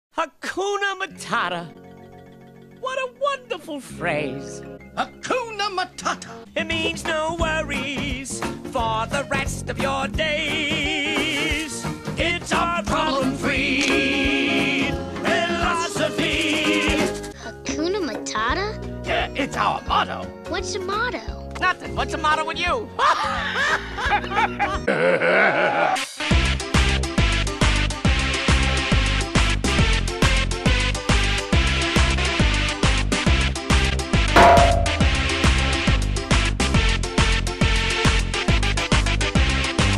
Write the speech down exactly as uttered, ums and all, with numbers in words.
Hakuna Matata. What a wonderful phrase. Hakuna Matata. It means no worries for the rest of your days. It's our problem-free philosophy. Hakuna Matata? Yeah, it's our motto. What's the motto? Nothing. What's the matter with you?